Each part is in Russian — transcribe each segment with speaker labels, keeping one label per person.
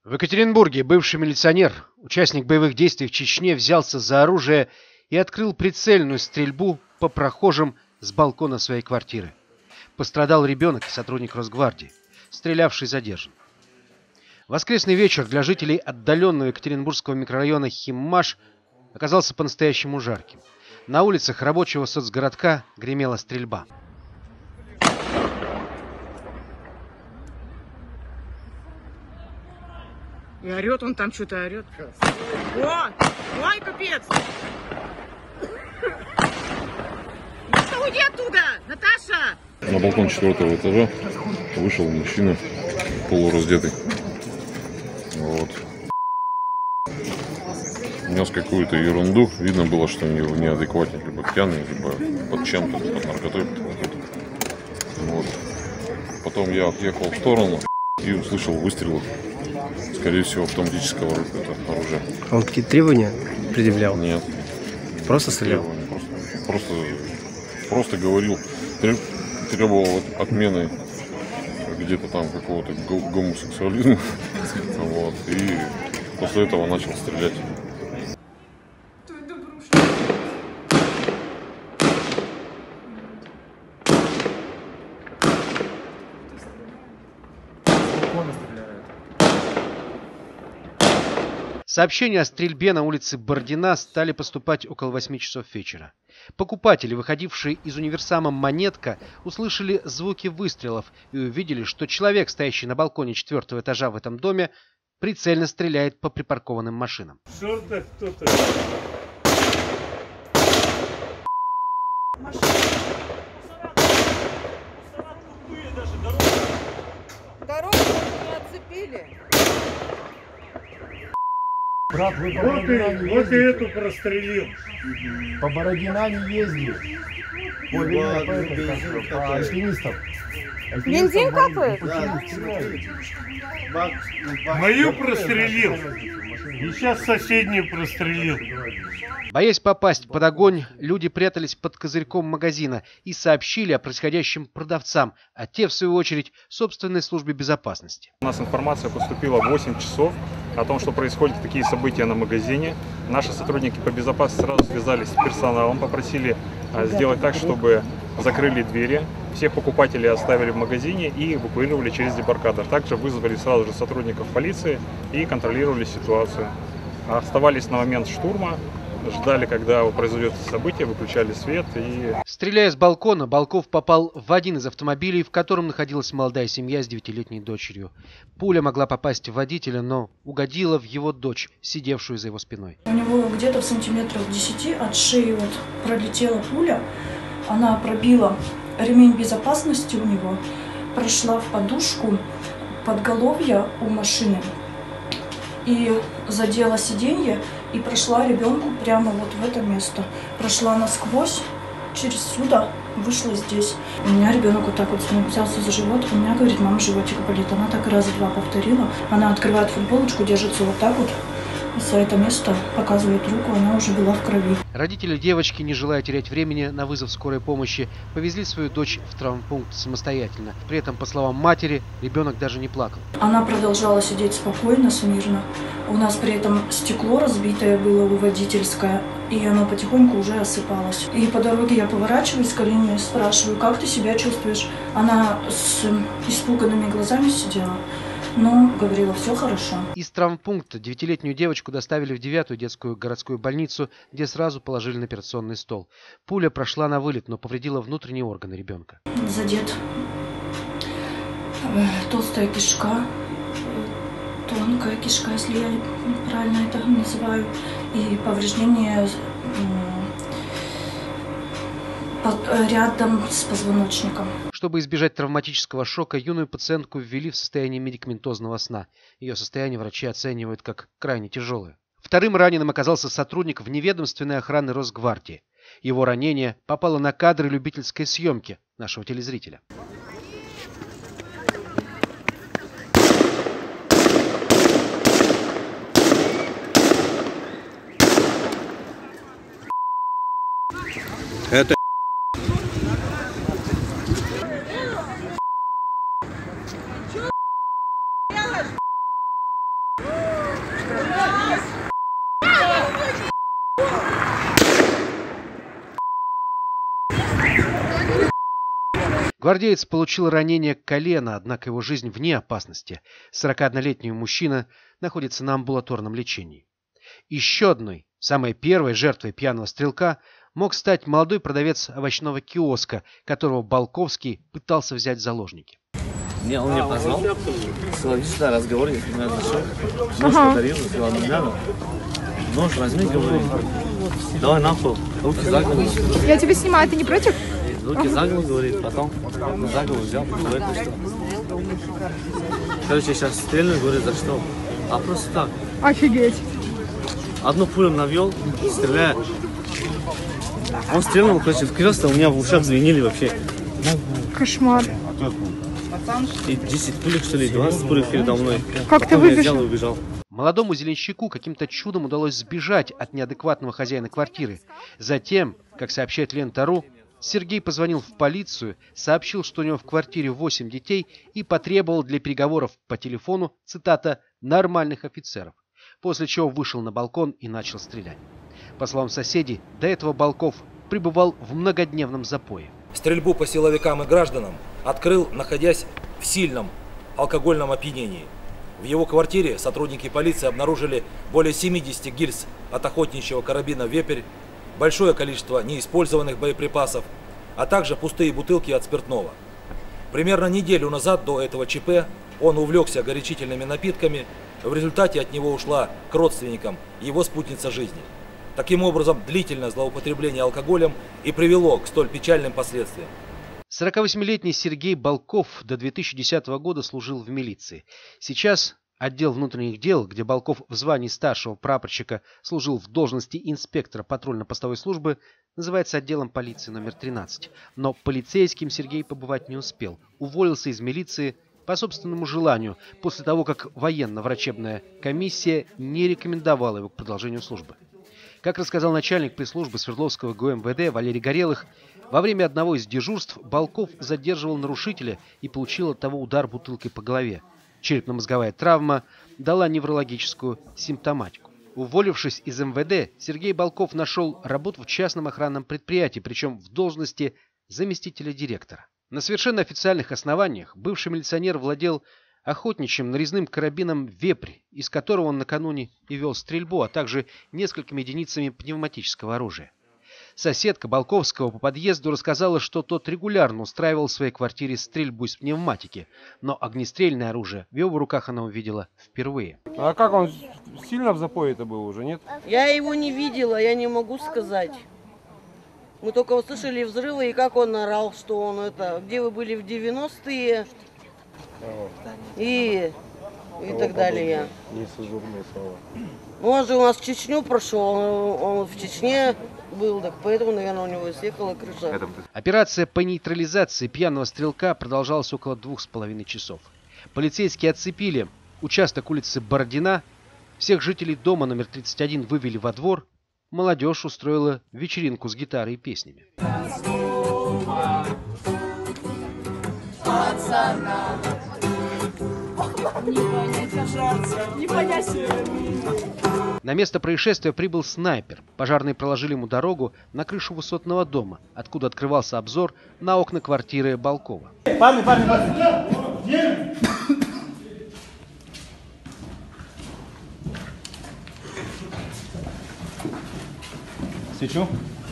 Speaker 1: В Екатеринбурге бывший милиционер, участник боевых действий в Чечне, взялся за оружие и открыл прицельную стрельбу по прохожим с балкона своей квартиры. Пострадал ребенок и сотрудник Росгвардии. Стрелявший задержан. Воскресный вечер для жителей отдаленного екатеринбургского микрорайона Химмаш оказался по-настоящему жарким. На улицах рабочего соцгородка гремела стрельба.
Speaker 2: И орет он там, что-то орет. О! Ой, капец! Ну, уйди оттуда, Наташа!
Speaker 3: На балкон 4-го этажа вышел мужчина полураздетый. Вот. Нес какую-то ерунду. Видно было, что он неадекватный, либо пьяный, либо под чем-то, под наркотой. Вот. Потом я отъехал в сторону и услышал выстрелы. Скорее всего, автоматического оружия.
Speaker 4: Он какие-то требования предъявлял?
Speaker 3: Нет.
Speaker 4: Просто стрелял?
Speaker 3: Просто говорил. Требовал отмены где-то там какого-то гомосексуализма. Вот. И после этого начал стрелять.
Speaker 1: Сообщения о стрельбе на улице Бородина стали поступать около 8 часов вечера. Покупатели, выходившие из универсама «Монетка», услышали звуки выстрелов и увидели, что человек, стоящий на балконе 4-го этажа в этом доме, прицельно стреляет по припаркованным машинам.
Speaker 5: Что-то кто-то.
Speaker 2: Дорогу не отцепили.
Speaker 5: Брат, вы по Бородина не
Speaker 6: Вот и эту прострелил.
Speaker 5: По Бородина не ездили. По альпинистов.
Speaker 2: Бензин капает?
Speaker 6: Мою прострелил. И сейчас соседнюю прострелил.
Speaker 1: Боясь попасть под огонь, люди прятались под козырьком магазина и сообщили о происходящем продавцам, а те, в свою очередь, собственной службе безопасности.
Speaker 7: У нас информация поступила в 8 часов о том, что происходят такие события на магазине. Наши сотрудники по безопасности сразу связались с персоналом, попросили сделать так, чтобы закрыли двери. Всех покупателей оставили в магазине и эвакуировали через дебаркадер. Также вызвали сразу же сотрудников полиции и контролировали ситуацию. Оставались на момент штурма, ждали, когда произойдет событие, выключали свет и...
Speaker 1: Стреляя с балкона, Балков попал в один из автомобилей, в котором находилась молодая семья с 9-летней дочерью. Пуля могла попасть в водителя, но угодила в его дочь, сидевшую за его спиной.
Speaker 8: У него где-то в сантиметрах 10 от шеи пролетела пуля. Она пробила ремень безопасности у него, прошла в подушку подголовья у машины и задела сиденье и прошла ребенку прямо вот в это место. Прошла насквозь, через сюда, вышла здесь. У меня ребенок вот так вот взялся за живот, у меня, говорит, мама, животик болит. Она так раза два повторила. Она открывает футболочку, держится вот так вот. За это место показывает руку, она уже была в крови.
Speaker 1: Родители девочки, не желая терять времени на вызов скорой помощи, повезли свою дочь в травмпункт самостоятельно. При этом, по словам матери, ребенок даже не плакал.
Speaker 8: Она продолжала сидеть спокойно, смирно. У нас при этом стекло разбитое было у водительское, и оно потихоньку уже осыпалось. И по дороге я поворачиваюсь к Алине и спрашиваю, как ты себя чувствуешь? Она с испуганными глазами сидела. Но говорила, все хорошо.
Speaker 1: Из травмпункта 9-летнюю девочку доставили в 9-ю детскую городскую больницу, где сразу положили на операционный стол. Пуля прошла на вылет, но повредила внутренние органы ребенка.
Speaker 8: Задет толстая кишка, тонкая кишка, если я правильно это называю, и повреждение рядом с позвоночником.
Speaker 1: Чтобы избежать травматического шока, юную пациентку ввели в состояние медикаментозного сна. Ее состояние врачи оценивают как крайне тяжелое. Вторым раненым оказался сотрудник вневедомственной охраны Росгвардии. Его ранение попало на кадры любительской съемки нашего телезрителя.
Speaker 9: Это
Speaker 1: Гвардеец получил ранение колена, однако его жизнь вне опасности. 41-летний мужчина находится на амбулаторном лечении. Еще одной, самой первой жертвой пьяного стрелка мог стать молодой продавец овощного киоска, которого Балковский пытался взять в заложники.
Speaker 9: Он меня позвал, сказал, сюда разговор, я не зашел, нож подарил, сказал, не надо, нож возьми, говорит, давай нахуй, руки за голову.
Speaker 10: Я тебя снимаю, ты не против?
Speaker 9: Руки за голову, говорит, потом за голову взял, говорит, ну что. Короче, сейчас стрельну, говорит, за что? А просто так.
Speaker 10: Офигеть.
Speaker 9: Одну пулю навел, стреляет. Он стрельнул, короче, в кресло, у меня в ушах звенели вообще.
Speaker 10: Кошмар.
Speaker 9: И 10 пулек, что ли, 20 пулек передо мной.
Speaker 10: Как ты выбежал?
Speaker 9: Я убежал.
Speaker 1: Молодому зеленщику каким-то чудом удалось сбежать от неадекватного хозяина квартиры. Затем, как сообщает Лента.ру, Сергей позвонил в полицию, сообщил, что у него в квартире 8 детей и потребовал для переговоров по телефону, цитата, «нормальных офицеров», после чего вышел на балкон и начал стрелять. По словам соседей, до этого Балков пребывал в многодневном запое.
Speaker 11: Стрельбу по силовикам и гражданам открыл, находясь в сильном алкогольном опьянении. В его квартире сотрудники полиции обнаружили более 70 гильз от охотничьего карабина «Вепрь», большое количество неиспользованных боеприпасов, а также пустые бутылки от спиртного. Примерно неделю назад до этого ЧП он увлекся горячительными напитками, в результате от него ушла к родственникам его спутница жизни. Таким образом, длительное злоупотребление алкоголем и привело к столь печальным последствиям.
Speaker 1: 48-летний Сергей Балков до 2010 года служил в милиции. Сейчас отдел внутренних дел, где Балков в звании старшего прапорщика служил в должности инспектора патрульно-постовой службы, называется отделом полиции номер 13. Но полицейским Сергей побывать не успел. Уволился из милиции по собственному желанию, после того, как военно-врачебная комиссия не рекомендовала его к продолжению службы. Как рассказал начальник пресс-службы Свердловского ГУМВД Валерий Горелых, во время одного из дежурств Балков задерживал нарушителя и получил от того удар бутылкой по голове. Черепно-мозговая травма дала неврологическую симптоматику. Уволившись из МВД, Сергей Балков нашел работу в частном охранном предприятии, причем в должности заместителя директора. На совершенно официальных основаниях бывший милиционер владел охотничьим нарезным карабином «Вепрь», из которого он накануне и вел стрельбу, а также несколькими единицами пневматического оружия. Соседка Балковского по подъезду рассказала, что тот регулярно устраивал в своей квартире стрельбу из пневматики, но огнестрельное оружие в его руках она увидела впервые.
Speaker 5: А как он сильно в запое-то был уже, нет?
Speaker 12: Я его не видела, я не могу сказать. Мы только услышали взрывы и как он орал, что он это, где вы были в 90-е и так далее.
Speaker 5: Нецензурные слова.
Speaker 12: Он же у нас в Чечню прошел, он в Чечне был, так поэтому, наверное, у него и съехала крыша.
Speaker 1: Операция по нейтрализации пьяного стрелка продолжалась около 2,5 часов. Полицейские отцепили участок улицы Бородина, всех жителей дома номер 31 вывели во двор, молодежь устроила вечеринку с гитарой и песнями. На место происшествия прибыл снайпер. Пожарные проложили ему дорогу на крышу высотного дома, откуда открывался обзор на окна квартиры Балкова.
Speaker 6: Парни!
Speaker 5: Свечу?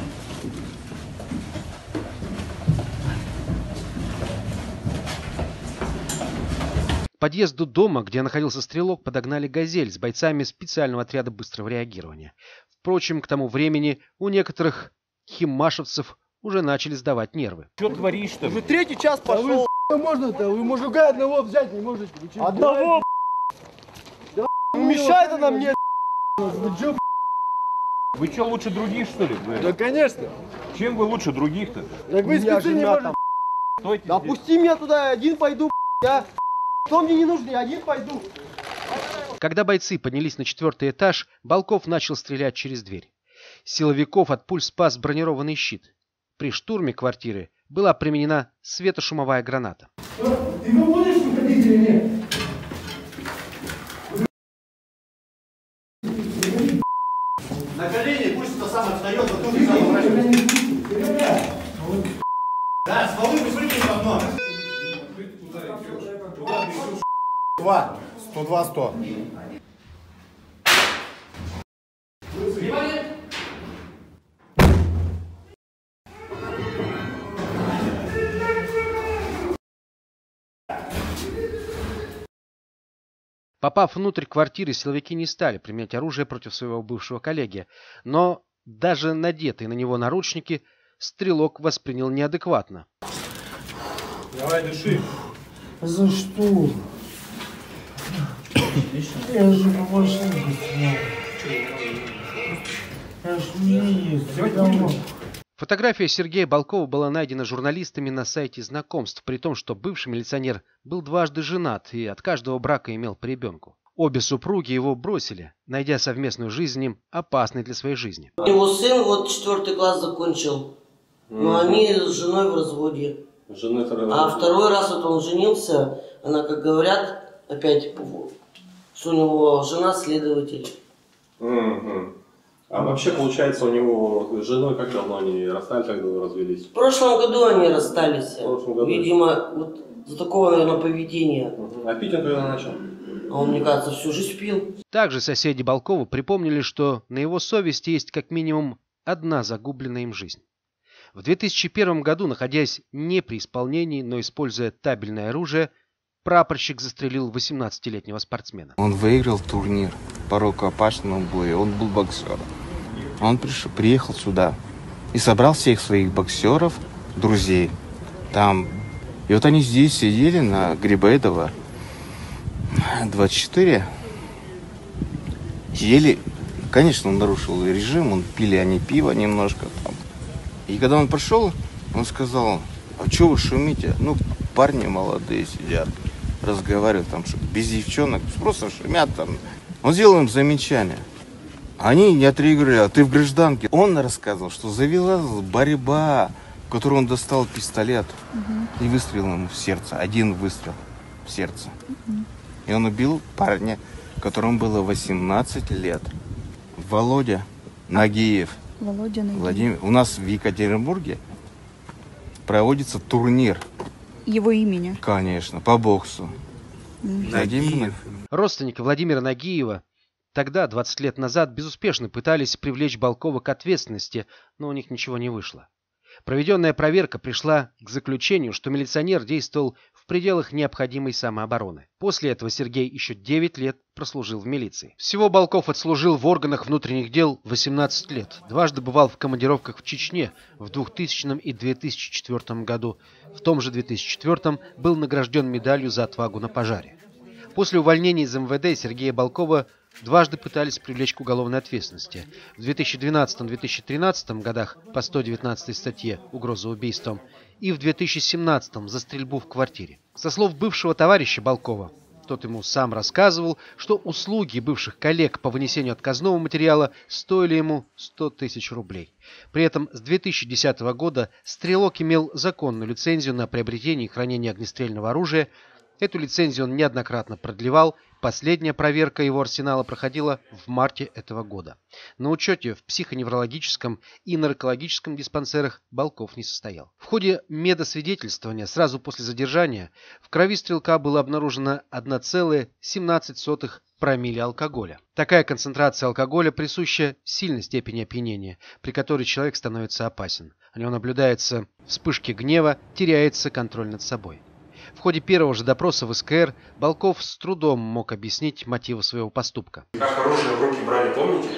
Speaker 1: К подъезду дома, где находился стрелок, подогнали «Газель» с бойцами специального отряда быстрого реагирования. Впрочем, к тому времени у некоторых химашевцев уже начали сдавать нервы.
Speaker 5: Что творишь-то?
Speaker 13: Уже 3-й час пошел. Да можно-то, вы мужика одного взять не можете.
Speaker 5: Одного?
Speaker 13: Да мешает она мне.
Speaker 5: Вы что, лучше других, что ли?
Speaker 13: Да, конечно.
Speaker 5: Чем вы лучше других-то?
Speaker 13: Так вы спецы не можете. Да пусти меня туда, один пойду, я. Кто мне не нужен, я один пойду.
Speaker 1: Когда бойцы поднялись на 4-й этаж, Балков начал стрелять через дверь. Силовиков от пуль спас бронированный щит. При штурме квартиры была применена светошумовая граната.
Speaker 13: Ты будешь выходить или нет? На колени, пусть это самое встает, вот тут и самое вращается. Да, стволы выпрыгивай в окно. 102, 100.
Speaker 1: Попав внутрь квартиры, силовики не стали применять оружие против своего бывшего коллеги, но даже надетые на него наручники стрелок воспринял неадекватно.
Speaker 6: Давай, дыши.
Speaker 14: За что? Я же по машине снял. Я ж не есть.
Speaker 1: Фотография Сергея Балкова была найдена журналистами на сайте знакомств, при том, что бывший милиционер был дважды женат и от каждого брака имел по ребенку. Обе супруги его бросили, найдя совместную жизнь с ним опасной для своей жизни.
Speaker 12: Его сын вот 4 класс закончил, но они с женой в разводе. А второй раз вот он женился, она, как говорят, опять, что у него жена следователь.
Speaker 15: А вообще, получается, у него с женой как давно они расстались, как давно развелись?
Speaker 12: В прошлом году они расстались. Видимо, вот за такого, наверное, поведения.
Speaker 15: А пить он когда начал?
Speaker 12: А он, мне кажется, всю жизнь пил.
Speaker 1: Также соседи Балкова припомнили, что на его совести есть как минимум одна загубленная им жизнь. В 2001 году, находясь не при исполнении, но используя табельное оружие, прапорщик застрелил 18-летнего спортсмена.
Speaker 16: Он выиграл турнир по рукопашному бою, он был боксером. Он приехал сюда и собрал всех своих боксеров, друзей. Там. И вот они здесь сидели на Грибоедова 24. Сидели, конечно, он нарушил режим, он пили они пиво немножко там. И когда он пошел, он сказал: а что вы шумите? Ну, парни молодые сидят, разговаривают там, без девчонок, просто шумят там. Он сделал им замечание. Они не отреагировали: а ты в гражданке. Он рассказывал, что завелась борьба, в которой он достал пистолет и выстрелил ему в сердце. Один выстрел в сердце. И он убил парня, которому было 18 лет. Володя Нагиев.
Speaker 10: Володя Нагиев.
Speaker 16: Владимир. У нас в Екатеринбурге проводится турнир.
Speaker 10: Его имени?
Speaker 16: Конечно, по боксу. Владимир.
Speaker 1: Родственники Владимира Нагиева тогда, 20 лет назад, безуспешно пытались привлечь Балкова к ответственности, но у них ничего не вышло. Проведенная проверка пришла к заключению, что милиционер действовал в пределах необходимой самообороны. После этого Сергей еще 9 лет прослужил в милиции. Всего Балков отслужил в органах внутренних дел 18 лет. Дважды бывал в командировках в Чечне в 2000 и 2004 году. В том же 2004 был награжден медалью за отвагу на пожаре. После увольнения из МВД Сергея Балкова дважды пытались привлечь к уголовной ответственности. В 2012-2013 годах по 119 статье «Угроза убийством» и в 2017 за стрельбу в квартире. Со слов бывшего товарища Балкова, тот ему сам рассказывал, что услуги бывших коллег по вынесению отказного материала стоили ему 100 тысяч рублей. При этом с 2010 года стрелок имел законную лицензию на приобретение и хранение огнестрельного оружия. Эту лицензию он неоднократно продлевал. Последняя проверка его арсенала проходила в марте этого года. На учете в психоневрологическом и наркологическом диспансерах Балков не состоял. В ходе медосвидетельствования сразу после задержания в крови стрелка было обнаружено 1,17 промилле алкоголя. Такая концентрация алкоголя присуща сильной степени опьянения, при которой человек становится опасен. У него наблюдаются вспышки гнева, теряется контроль над собой. В ходе первого же допроса в СКР Балков с трудом мог объяснить мотивы своего поступка.
Speaker 17: Как оружие в руки брали, помните?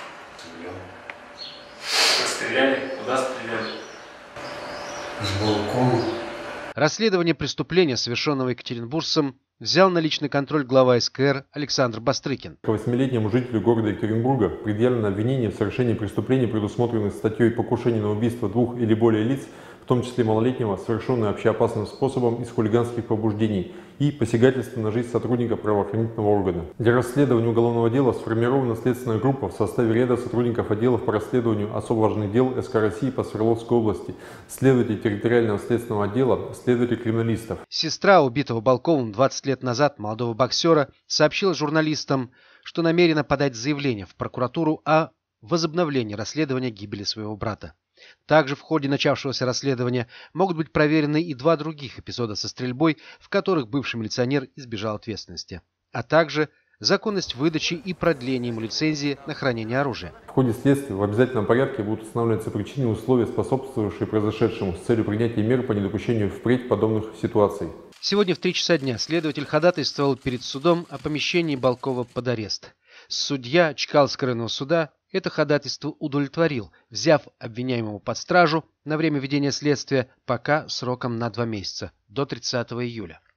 Speaker 17: Как стреляли? Куда стреляли?
Speaker 14: С балкона.
Speaker 1: Расследование преступления, совершенного екатеринбуржцем, взял на личный контроль глава СКР Александр Бастрыкин.
Speaker 7: 8-летнему жителю города Екатеринбурга предъявлено обвинение в совершении преступлений, предусмотренных статьей покушения на убийство 2 или более лиц, в том числе малолетнего, совершенное общеопасным способом из хулиганских побуждений и посягательства на жизнь сотрудника правоохранительного органа. Для расследования уголовного дела сформирована следственная группа в составе ряда сотрудников отделов по расследованию особо важных дел СК России по Свердловской области, следователь территориального следственного отдела, следователь криминалистов.
Speaker 1: Сестра убитого Балковым 20 лет назад молодого боксера сообщила журналистам, что намерена подать заявление в прокуратуру о возобновление расследования гибели своего брата. Также в ходе начавшегося расследования могут быть проверены и 2 других эпизода со стрельбой, в которых бывший милиционер избежал ответственности, а также законность выдачи и продления ему лицензии на хранение оружия.
Speaker 18: В ходе следствия в обязательном порядке будут устанавливаться причины и условия, способствовавшие произошедшему, с целью принятия мер по недопущению впредь подобных ситуаций.
Speaker 1: Сегодня в 3 часа дня следователь ходатайствовал перед судом о помещении Балкова под арест. Судья Чкалского районного суда это ходатайство удовлетворил, взяв обвиняемого под стражу на время ведения следствия пока сроком на 2 месяца, до 30 июля.